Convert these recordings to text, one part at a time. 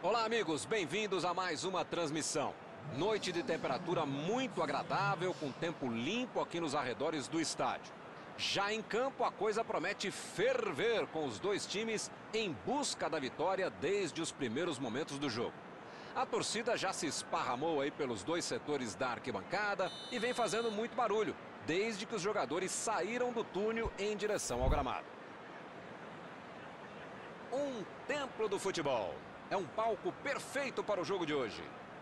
Olá, amigos, bem-vindos a mais uma transmissão. Noite de temperatura muito agradável, com tempo limpo aqui nos arredores do estádio. Já em campo, a coisa promete ferver com os dois times em busca da vitória desde os primeiros momentos do jogo. A torcida já se esparramou aí pelos dois setores da arquibancada e vem fazendo muito barulho, desde que os jogadores saíram do túnel em direção ao gramado. Um templo do futebol. É um palco perfeito para o jogo de hoje.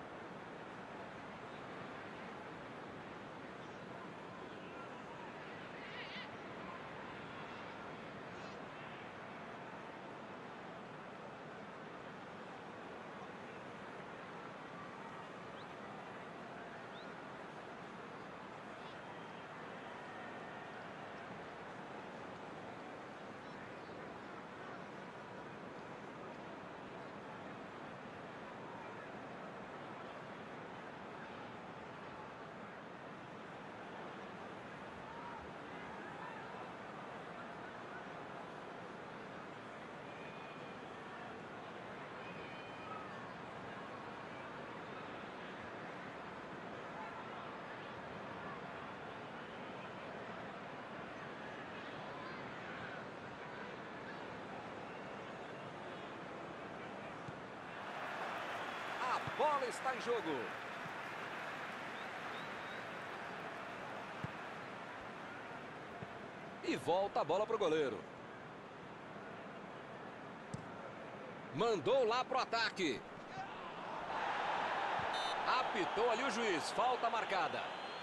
A bola está em jogo. E volta a bola para o goleiro. Mandou lá para o ataque. Apitou ali o juiz. Falta marcada.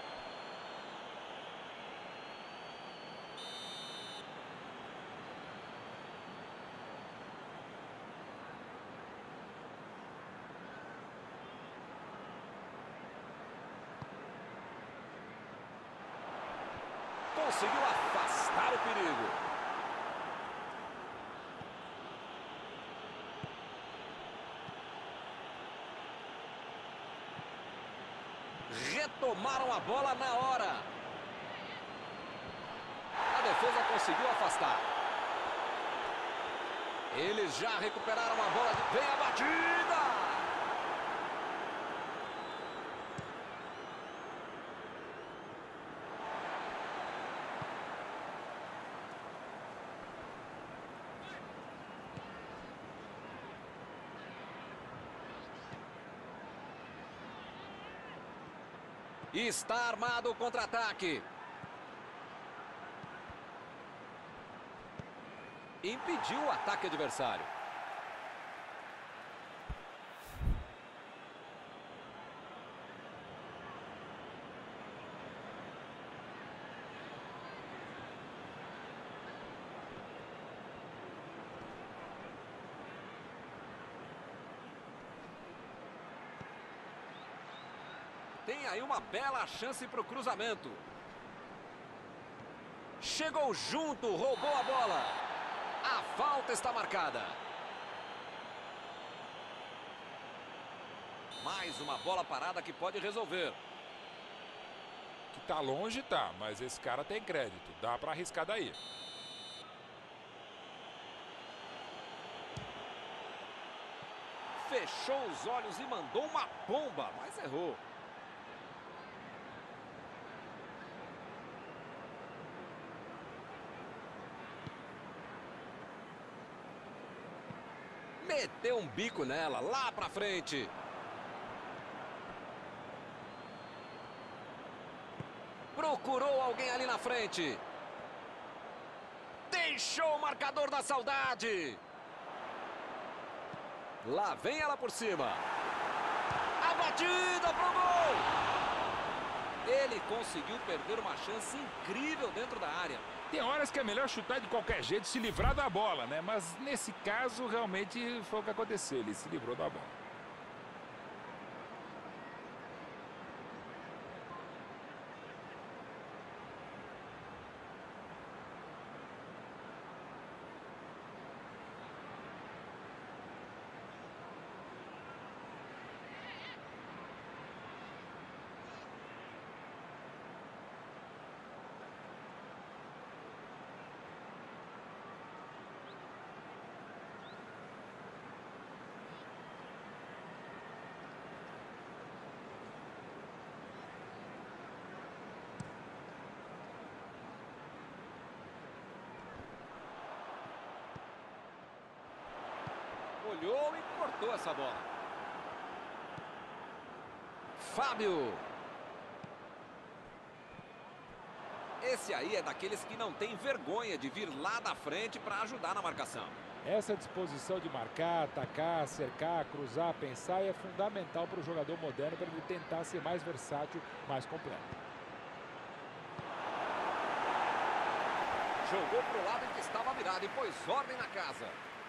Conseguiu afastar o perigo. Retomaram a bola na hora. A defesa conseguiu afastar. Eles já recuperaram a bola. Vem a batida! Está armado o contra-ataque. Impediu o ataque adversário. Tem aí uma bela chance para o cruzamento. Chegou junto, roubou a bola. A falta está marcada. Mais uma bola parada que pode resolver. Que tá longe, tá, mas esse cara tem crédito. Dá para arriscar daí. Fechou os olhos e mandou uma bomba, mas errou. Meteu um bico nela, lá pra frente. Procurou alguém ali na frente. Deixou o marcador da saudade. Lá vem ela por cima. A batida pro gol. Ele conseguiu perder uma chance incrível dentro da área. Tem horas que é melhor chutar de qualquer jeito, se livrar da bola, né? Mas nesse caso, realmente foi o que aconteceu. Ele se livrou da bola. Olhou e cortou essa bola. Fábio. Esse aí é daqueles que não tem vergonha de vir lá da frente para ajudar na marcação. Essa disposição de marcar, atacar, cercar, cruzar, pensar é fundamental para o jogador moderno, para ele tentar ser mais versátil, mais completo. Jogou para o lado em que estava virado e pôs ordem na casa.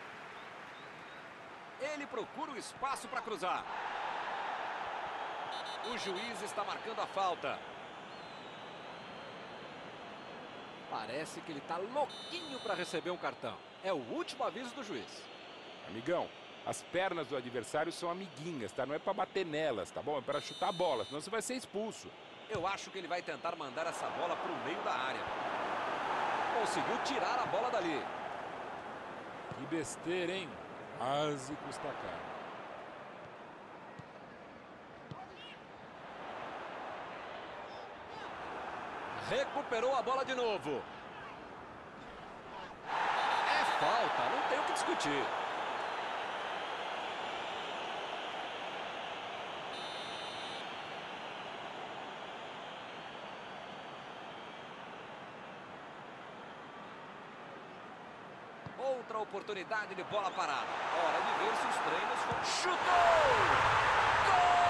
Ele procura o espaço para cruzar. O juiz está marcando a falta. Parece que ele está louquinho para receber um cartão. É o último aviso do juiz. Amigão, as pernas do adversário são amiguinhas, tá? Não é para bater nelas, tá bom? É para chutar a bola, senão você vai ser expulso. Eu acho que ele vai tentar mandar essa bola para o meio da área. Conseguiu tirar a bola dali. Que besteira, hein? Quase custa caro. Recuperou a bola de novo. É falta, não tem o que discutir. Outra oportunidade de bola parada. Hora de ver se os treinos foram... Chutou! Gol!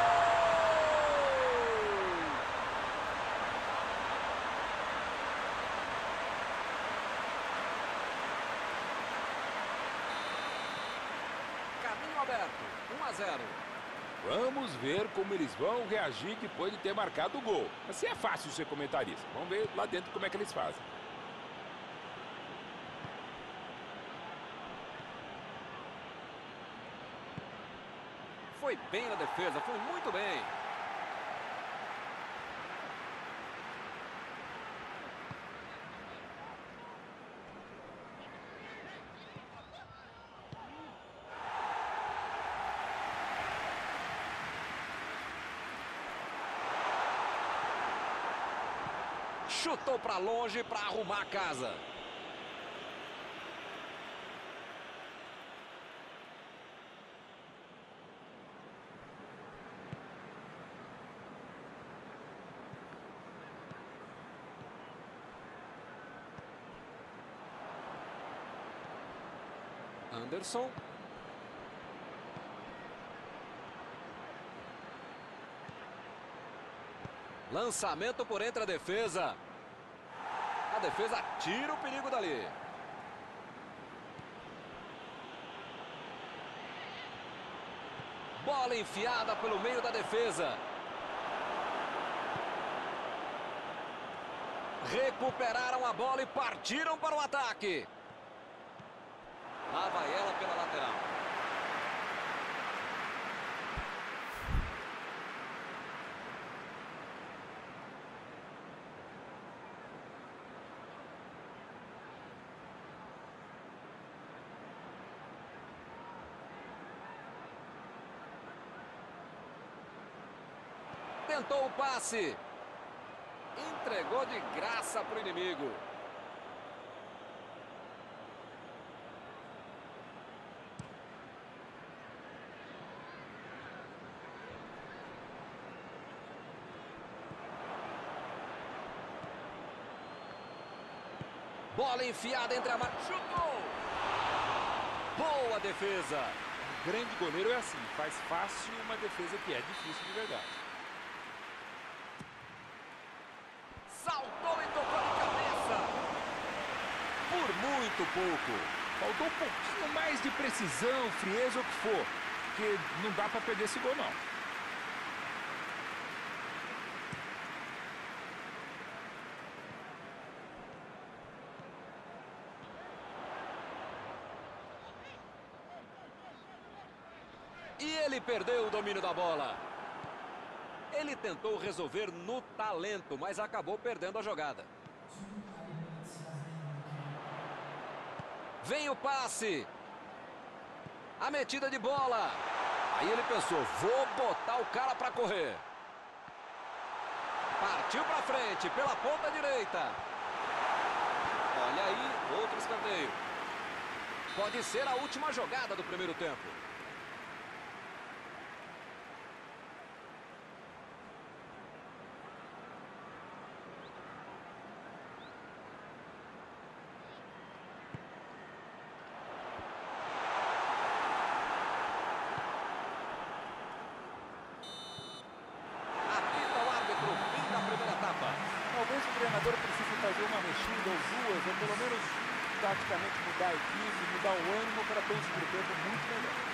Caminho aberto, 1-0. Vamos ver como eles vão reagir depois de ter marcado o gol. Assim é fácil ser comentarista. Vamos ver lá dentro como é que eles fazem. Foi bem na defesa, foi muito bem. Chutou para longe para arrumar a casa. Anderson. Lançamento por entre a defesa. A defesa tira o perigo dali. Bola enfiada pelo meio da defesa. Recuperaram a bola e partiram para o ataque. Lá vai ela pela lateral. Tentou o passe. Entregou de graça para o inimigo. Bola enfiada entre a marca. Chutou! Boa defesa. O grande goleiro é assim, faz fácil uma defesa que é difícil de verdade. Saltou e tocou de cabeça. Por muito pouco. Faltou um pouquinho mais de precisão, frieza ou o que for. Porque não dá para perder esse gol, não. E ele perdeu o domínio da bola. Ele tentou resolver no talento, mas acabou perdendo a jogada. Vem o passe. A metida de bola. Aí ele pensou, vou botar o cara para correr. Partiu para frente, pela ponta direita. Olha aí, outro escanteio. Pode ser a última jogada do primeiro tempo. Apita o árbitro, fim da primeira etapa. Talvez o treinador precise fazer uma mexida ou duas, ou pelo menos taticamente mudar a equipe, mudar o ânimo para ter um segundo tempo muito melhor.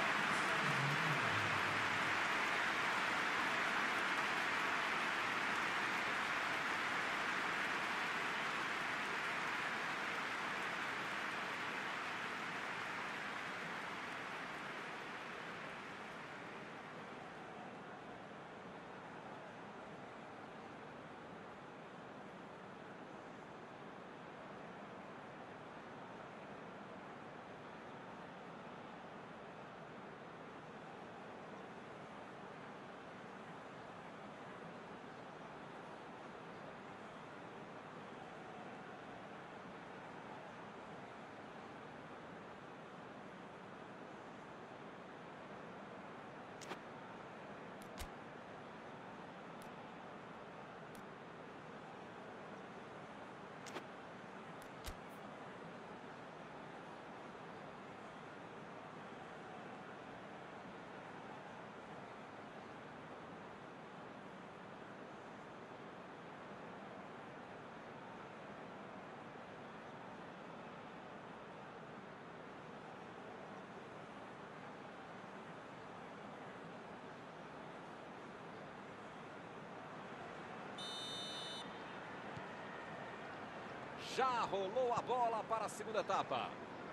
Já rolou a bola para a segunda etapa.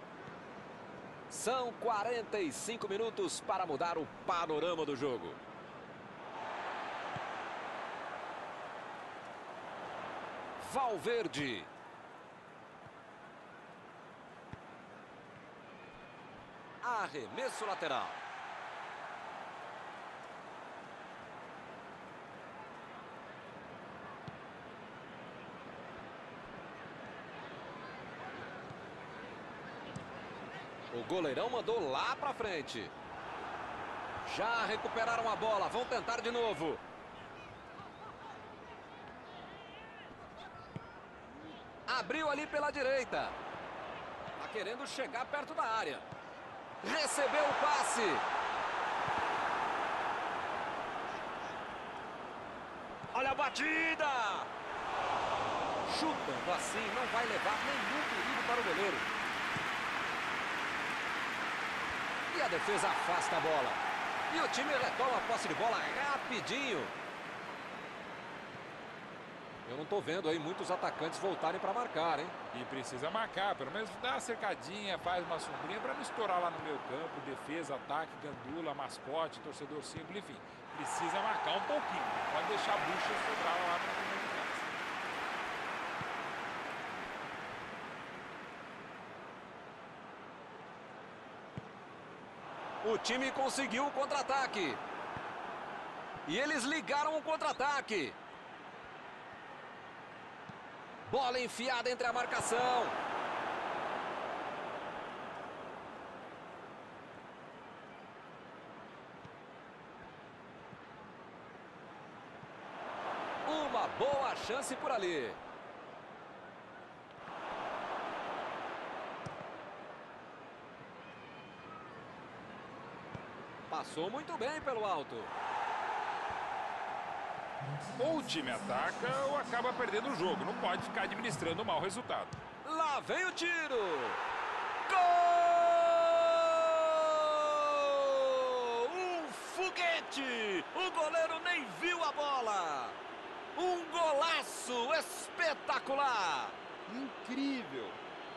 São 45 minutos para mudar o panorama do jogo. Valverde. Arremesso lateral. O goleirão mandou lá pra frente. Já recuperaram a bola, vão tentar de novo. Abriu ali pela direita. Tá querendo chegar perto da área. Recebeu o passe. Olha a batida. Chutando assim, não vai levar nenhum perigo para o goleiro. E a defesa afasta a bola. E o time retoma a posse de bola rapidinho. Eu não estou vendo aí muitos atacantes voltarem para marcar, hein? E precisa marcar, pelo menos dá uma cercadinha, faz uma sombrinha para não estourar lá no meio campo. Defesa, ataque, gandula, mascote, torcedor símbolo, enfim. Precisa marcar um pouquinho. Pode deixar a bucha sobrar lá no meio de casa. O time conseguiu o contra-ataque. E eles ligaram o contra-ataque. Bola enfiada entre a marcação. Uma boa chance por ali. Passou muito bem pelo alto. Ou o time ataca ou acaba perdendo o jogo. Não pode ficar administrando um mau resultado. Lá vem o tiro. Gol! Um foguete! O goleiro nem viu a bola. Um golaço espetacular. Incrível!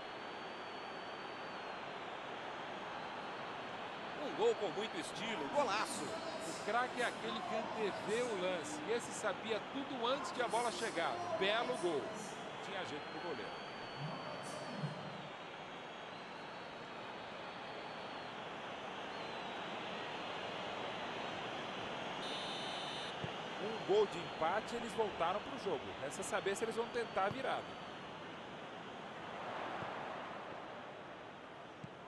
Um gol com muito estilo, golaço. O craque é aquele que antevê o lance. E esse sabia tudo antes de a bola chegar. Belo gol. Tinha jeito pro goleiro. Um gol de empate, eles voltaram pro jogo. Resta saber se eles vão tentar a virada.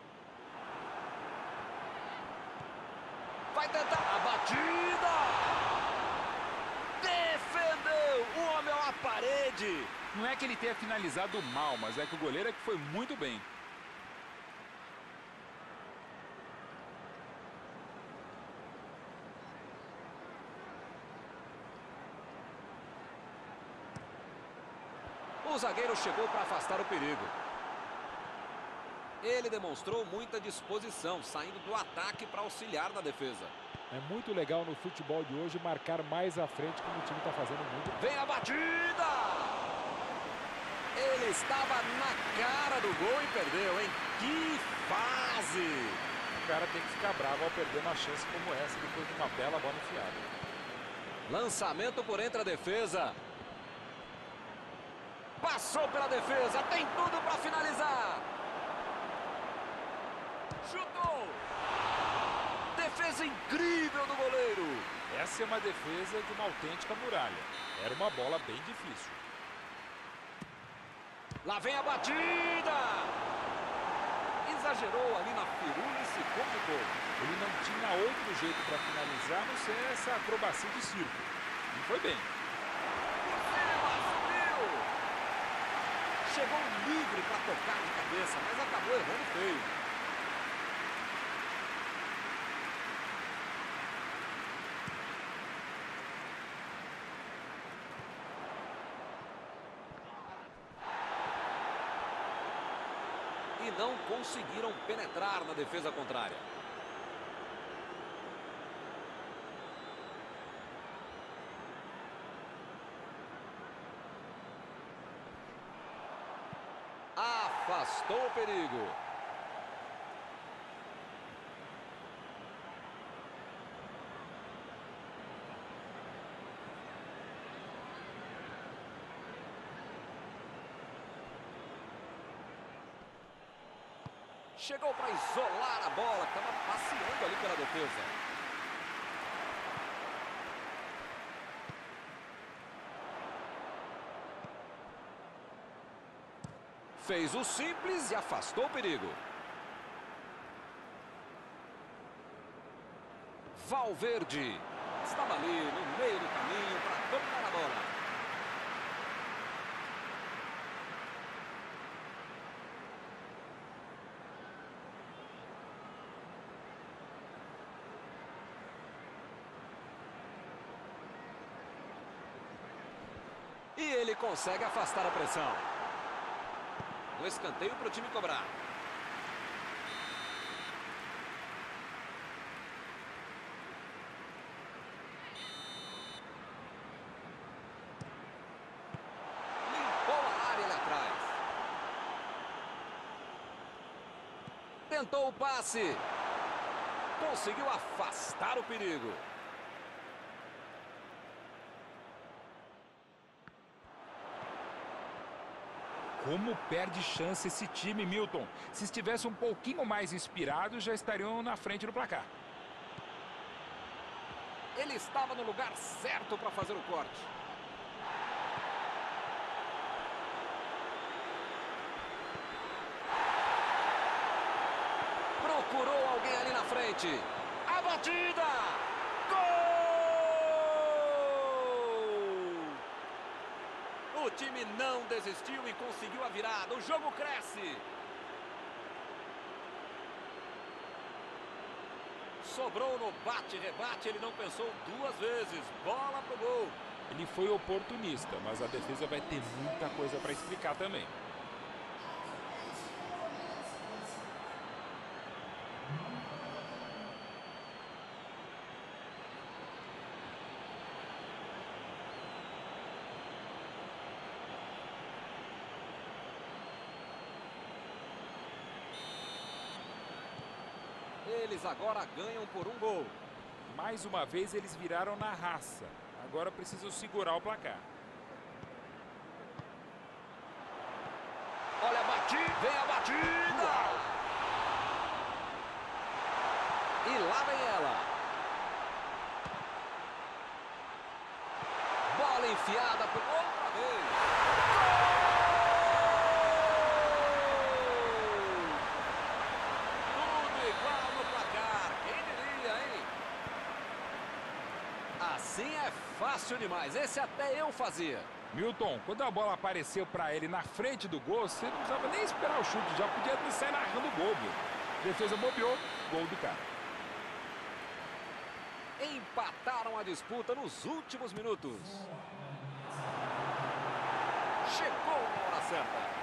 é que ele tenha finalizado mal, mas é que o goleiro é que foi muito bem. O zagueiro chegou para afastar o perigo. Ele demonstrou muita disposição, saindo do ataque para auxiliar na defesa. É muito legal no futebol de hoje marcar mais à frente, como o time está fazendo muito. Vem a batida! Ele estava na cara do gol e perdeu, hein? Que fase! O cara tem que ficar bravo ao perder uma chance como essa, depois de uma bela bola enfiada. Lançamento por entre a defesa. Passou pela defesa, tem tudo para finalizar. Chutou! Defesa incrível do goleiro. Essa é uma defesa de uma autêntica muralha. Era uma bola bem difícil. Lá vem a batida! Exagerou ali na firula e se complicou. Ele não tinha outro jeito para finalizar, a não ser essa acrobacia de circo. E foi bem. Chegou livre para tocar de cabeça, mas acabou errando feio. E não conseguiram penetrar na defesa contrária. Afastou o perigo. Chegou para isolar a bola, que estava passeando ali pela defesa. Fez o simples e afastou o perigo. Valverde estava ali no meio do caminho para dominar a bola. E ele consegue afastar a pressão. No escanteio para o time cobrar. Limpou a área ali atrás. Tentou o passe. Conseguiu afastar o perigo. Como perde chance esse time, Milton. Se estivesse um pouquinho mais inspirado, já estariam na frente do placar. Ele estava no lugar certo para fazer o corte. Procurou alguém ali na frente. A batida! Gol! O time não desistiu e conseguiu a virada. O jogo cresce. Sobrou no bate-rebate. Ele não pensou duas vezes. Bola pro gol. Ele foi oportunista, mas a defesa vai ter muita coisa para explicar também. Eles agora ganham por um gol. Mais uma vez eles viraram na raça. Agora precisam segurar o placar. Olha a batida, vem a batida! Uau! E lá vem ela. Bola enfiada por outra vez. Assim é fácil demais. Esse até eu fazia. Milton, quando a bola apareceu para ele na frente do gol, você não precisava nem esperar o chute, já podia sair narrando o gol, viu? Defesa bobeou, gol do cara. Empataram a disputa nos últimos minutos. Chegou na hora certa.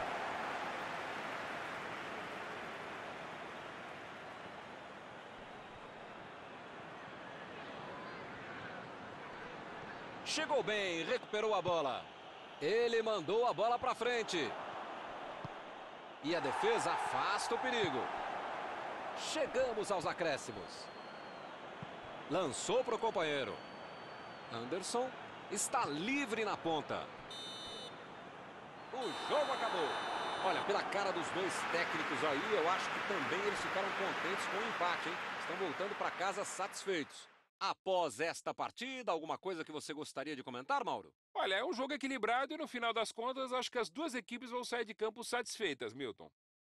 Chegou bem, recuperou a bola. Ele mandou a bola para frente. E a defesa afasta o perigo. Chegamos aos acréscimos. Lançou para o companheiro. Anderson está livre na ponta. O jogo acabou. Olha, pela cara dos dois técnicos aí, eu acho que também eles ficaram contentes com o empate, hein? Estão voltando para casa satisfeitos. Após esta partida, alguma coisa que você gostaria de comentar, Mauro? Olha, é um jogo equilibrado e no final das contas, acho que as duas equipes vão sair de campo satisfeitas, Milton.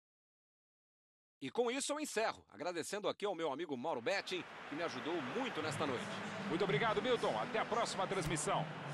E com isso eu encerro, agradecendo aqui ao meu amigo Mauro Betting, que me ajudou muito nesta noite. Muito obrigado, Milton. Até a próxima transmissão.